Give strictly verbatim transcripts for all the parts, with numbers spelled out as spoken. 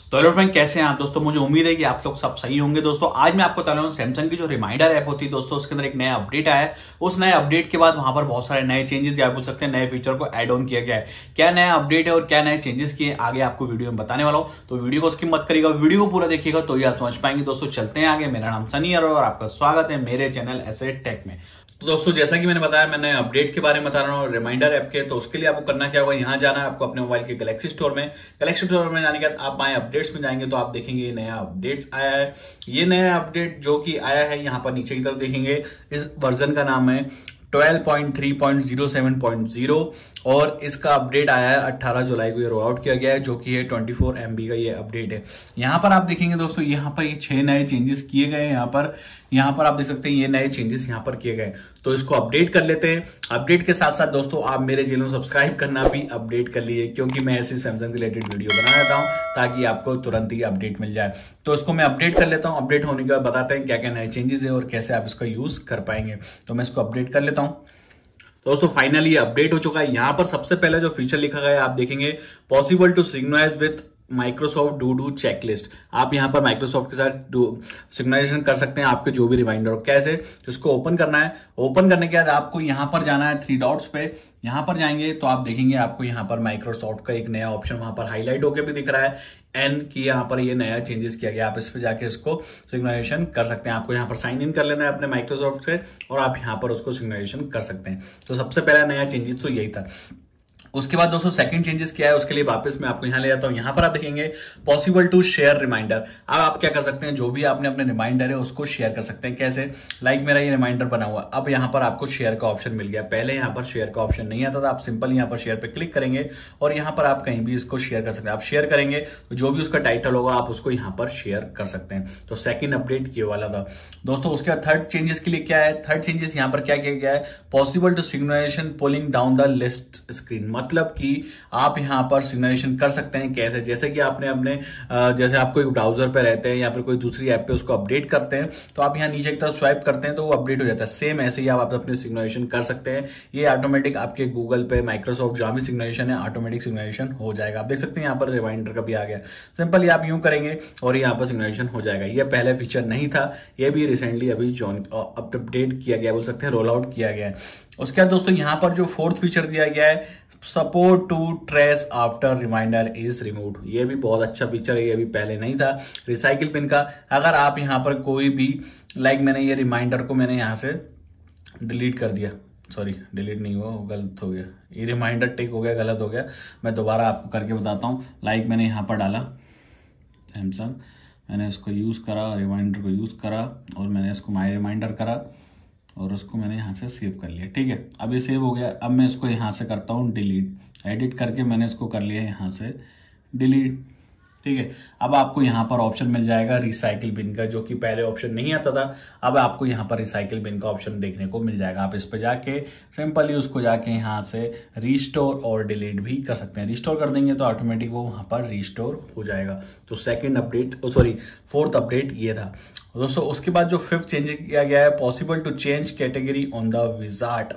तो hello friend, कैसे हैं आप दोस्तों। मुझे उम्मीद है कि आप लोग सब सही होंगे। दोस्तों आज मैं आपको बता रहा हूँ सैमसंग की जो रिमाइंडर ऐप होती है दोस्तों, उसके अंदर एक नया अपडेट आया है। उस नए अपडेट के बाद वहां पर बहुत सारे नए चेंजेस या बोल सकते हैं नए फीचर को ऐड ऑन किया गया है। क्या नया अपडेट है और क्या नए चेंजेस किए आगे आपको वीडियो में बताने वाला हूँ, तो वीडियो को स्किप मत करिएगा, वीडियो को पूरा देखिएगा तो ही आप समझ पाएंगे। दोस्तों चलते हैं आगे। मेरा नाम सनी और आपका स्वागत है मेरे चैनल एसे टेक में। तो दोस्तों जैसा कि मैंने बताया, मैंने अपडेट के बारे में बता रहा हूँ रिमाइंडर ऐप के। तो उसके लिए आपको करना क्या होगा, यहाँ जाना है आपको अपने मोबाइल के गैलेक्सी स्टोर में। गैलेक्सी स्टोर में जाने के बाद आप आए अपडेट्स में जाएंगे तो आप देखेंगे ये नया अपडेट्स आया है। ये नया अपडेट जो कि आया है यहाँ पर नीचे की तरफ देखेंगे, इस वर्जन का नाम है twelve point three point zero seven point zero और इसका अपडेट आया है अठारह जुलाई को ये रोल आउट किया गया है, जो कि है चौबीस एमबी का ये अपडेट है। यहाँ पर आप देखेंगे दोस्तों, यहाँ पर ये छह नए चेंजेस किए गए हैं। यहाँ पर यहाँ पर आप देख सकते हैं ये नए चेंजेस यहाँ पर किए गए। तो इसको अपडेट कर लेते हैं। अपडेट के साथ साथ दोस्तों आप मेरे चैनल को सब्सक्राइब करना भी अपडेट कर लीजिए, क्योंकि मैं ऐसे सैमसंग रिलेटेड वीडियो बना देता हूँ ताकि आपको तुरंत ही अपडेट मिल जाए। तो इसको मैं अपडेट कर लेता हूँ। अपडेट होने के बाद बताते हैं क्या क्या नए चेंजेस है और कैसे आप इसका यूज कर पाएंगे। तो मैं इसको अपडेट कर लेता हूँ। दोस्तों फाइनली ये अपडेट हो चुका है। यहां पर सबसे पहले जो फीचर लिखा गया है आप देखेंगे, possible to synchronise with Microsoft do do checklist. आप यहां पर माइक्रोसॉफ्ट के साथ सिंक्रोनाइजेशन कर सकते हैं आपके जो भी रिमाइंडर हो। कैसे, तो इसको ओपन करना है। ओपन करने के बाद आपको यहां पर जाना है थ्री डॉट्स पे। यहां पर जाएंगे तो आप देखेंगे आपको यहां पर माइक्रोसॉफ्ट का एक नया ऑप्शन वहां पर हाईलाइट होकर भी दिख रहा है, एन की यहाँ पर ये नया चेंजेस किया गया। आप इस पे जाके इसको सिग्नलाइजेशन कर सकते हैं। आपको यहाँ पर साइन इन कर लेना है अपने माइक्रोसॉफ्ट से और आप यहाँ पर उसको सिग्नलाइजेशन कर सकते हैं। तो सबसे पहला नया चेंजेस तो यही था। उसके बाद दोस्तों सेकंड चेंजेस क्या है, उसके लिए वापस मैं आपको यहां ले जाता हूं। यहां पर आप देखेंगे पॉसिबल टू शेयर रिमाइंडर। अब आप क्या कर सकते हैं, जो भी आपने अपने रिमाइंडर है उसको शेयर कर सकते हैं। कैसे, लाइक मेरा ये रिमाइंडर बना हुआ, अब यहां पर आपको शेयर का ऑप्शन मिल गया। पहले यहां पर शेयर का ऑप्शन नहीं आता था। आप सिंपल यहां पर शेयर पे क्लिक करेंगे और यहां पर आप कहीं भी इसको शेयर कर सकते हैं। आप शेयर करेंगे तो जो भी उसका टाइटल होगा आप उसको यहां पर शेयर कर सकते हैं। तो सेकंड अपडेट ये वाला था दोस्तों। उसके बाद थर्ड चेंजेस के लिए क्या है, थर्ड चेंजेस यहां पर क्या किया गया है, possible to signalisation pulling down the list screen. मतलब कि आप यहां पर सिग्नलाइजेशन कर सकते हैं। कैसे, जैसे कि आपने अपने जैसे आप कोई ब्राउजर पे रहते हैं या फिर कोई दूसरी ऐप पे उसको अपडेट करते हैं तो आप यहां नीचे की तरफ स्वाइप करते हैं तो वो अपडेट हो जाता है। सेम ऐसे ही आप अपने सिग्नलाइजेशन कर सकते हैं। ये ऑटोमेटिक आपके गूगल पे, माइक्रोसॉफ्ट जहां भी सिग्नलाइजेशन है ऑटोमेटिक सिग्नलाइजेशन हो जाएगा। आप देख सकते हैं यहाँ पर रिमाइंडर का भी आ गया। सिंपली आप यूं करेंगे और यहाँ पर सिग्नलाइजेशन हो जाएगा। ये पहले फीचर नहीं था, ये भी रिसेंटली अभी जॉइन अपडेट किया गया, बोल सकते हैं रोल आउट किया गया है। उसके बाद दोस्तों यहाँ पर जो फोर्थ फीचर दिया गया है, support to trace after reminder is removed. ये भी बहुत अच्छा फीचर है, ये भी पहले नहीं था। रिसाइकिल पिन का, अगर आप यहां पर कोई भी, लाइक मैंने ये रिमाइंडर को मैंने यहां से डिलीट कर दिया, सॉरी डिलीट नहीं हुआ, गलत हो गया, ये रिमाइंडर टिक हो गया, गलत हो गया। मैं दोबारा आपको करके बताता हूँ। लाइक मैंने यहाँ पर डाला सैमसंग, मैंने इसको यूज़ करा, रिमाइंडर को यूज़ करा और मैंने इसको माई रिमाइंडर करा और उसको मैंने यहाँ से सेव कर लिया। ठीक है, अब ये सेव हो गया। अब मैं इसको यहाँ से करता हूँ डिलीट। एडिट करके मैंने इसको कर लिया यहाँ से डिलीट। ठीक है, अब आपको यहाँ पर ऑप्शन मिल जाएगा रिसाइकिल बिन का, जो कि पहले ऑप्शन नहीं आता था। अब आपको यहाँ पर रिसाइकिल बिन का ऑप्शन देखने को मिल जाएगा। आप इस पर जाके सिंपली उसको जाके यहाँ से रिस्टोर और डिलीट भी कर सकते हैं। रिस्टोर कर देंगे तो ऑटोमेटिक वो वहाँ पर रिस्टोर हो जाएगा। तो second update, sorry fourth update ये था दोस्तों। उसके बाद जो फिफ्थ चेंज किया गया है, possible to change category on the wizard.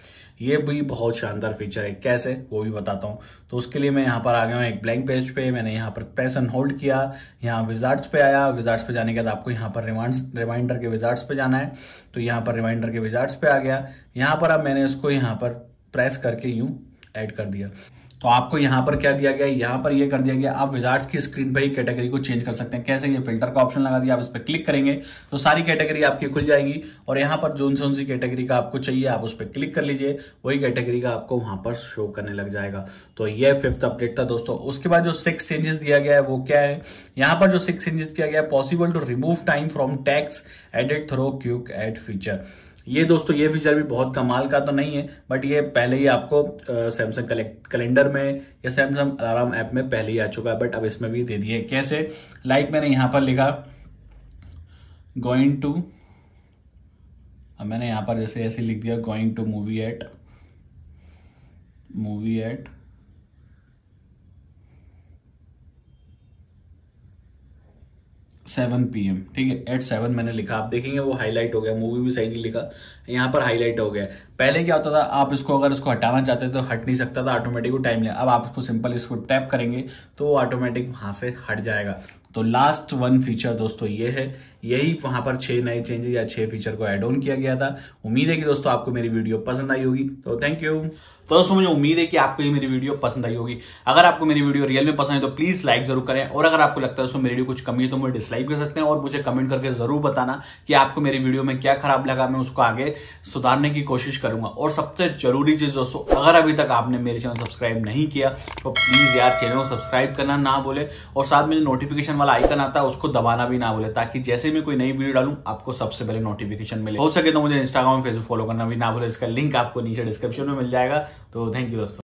ये भी बहुत शानदार फीचर है। कैसे, वो भी बताता हूँ। तो उसके लिए मैं यहाँ पर आ गया हूँ एक ब्लैंक पेज पे। मैंने यहाँ पर प्रेस एंड होल्ड किया, यहाँ विजार्ड्स पे आया। विजार्ड्स पे जाने के बाद आपको यहाँ पर रिमाइंडर के विजार्ड्स पे जाना है। तो यहाँ पर रिमाइंडर के विजार्ड्स पे आ गया। यहाँ पर अब मैंने इसको यहाँ पर प्रेस करके यूं ऐड कर दिया। तो आपको यहाँ पर क्या दिया गया, यहाँ पर ये कर दिया गया, आप विजार्ड्स की स्क्रीन पर ही कैटेगरी को चेंज कर सकते हैं। कैसे, ये फिल्टर का ऑप्शन लगा दिया, आप इस पर क्लिक करेंगे तो सारी कैटेगरी आपकी खुल जाएगी और यहाँ पर जोन जोन सी कैटेगरी का आपको चाहिए आप उस पर क्लिक कर लीजिए, वही कैटेगरी का आपको वहां पर शो करने लग जाएगा। तो ये फिफ्थ अपडेट था दोस्तों। उसके बाद जो सिक्स चेंजेस दिया गया है वो क्या है, यहाँ पर जो सिक्स चेंजेस किया गया है, possible to remove time from text edit through quick add feature. ये दोस्तों ये फीचर भी बहुत कमाल का तो नहीं है, बट ये पहले ही आपको सैमसंग कैलेंडर में या सैमसंग अलार्म ऐप में पहले ही आ चुका है, बट अब इसमें भी दे दिए। कैसे, लाइक मैंने यहां पर लिखा गोइंग टू, अब मैंने यहां पर जैसे ऐसे लिख दिया going to movie at movie at seven P M, ठीक है, एट सेवन मैंने लिखा, आप देखेंगे वो हाईलाइट हो गया, मूवी भी सही नहीं लिखा, यहाँ पर हाईलाइट हो गया। पहले क्या होता था, आप इसको अगर इसको हटाना चाहते तो हट नहीं सकता था, ऑटोमेटिक वो टाइम लिया। अब आप इसको सिंपल इसको टैप करेंगे तो ऑटोमेटिक वहां से हट जाएगा। तो लास्ट वन फीचर दोस्तों ये है, यही वहां पर छह नए चेंजेस या छह फीचर को ऐड ऑन किया गया था। उम्मीद है कि दोस्तों आपको मेरी वीडियो पसंद आई होगी, तो थैंक यू। तो दोस्तों मुझे उम्मीद है कि आपको ये मेरी वीडियो पसंद आई होगी। अगर आपको मेरी वीडियो रियल में पसंद है तो प्लीज लाइक जरूर करें, और अगर आपको लगता है दोस्तों मेरी वीडियो कुछ कमी है तो मुझे डिसलाइक कर सकते हैं, और मुझे कमेंट करके जरूर बताना कि आपको मेरी वीडियो में क्या खराब लगा, मैं उसको आगे सुधारने की कोशिश करूंगा। और सबसे जरूरी चीज दोस्तों, अगर अभी तक आपने मेरे चैनल सब्सक्राइब नहीं किया तो प्लीज यार चैनल को सब्सक्राइब करना ना भूले, और साथ में जो नोटिफिकेशन वाला आइकन आता है उसको दबाना भी ना भूले, ताकि जैसे मैं कोई नई वीडियो डालूं आपको सबसे पहले नोटिफिकेशन मिले। हो सके तो मुझे इंस्टाग्राम फेसबुक फॉलो करना भी ना भूले, इसका लिंक आपको नीचे डिस्क्रिप्शन में मिल जाएगा। तो थैंक यू दोस्तों।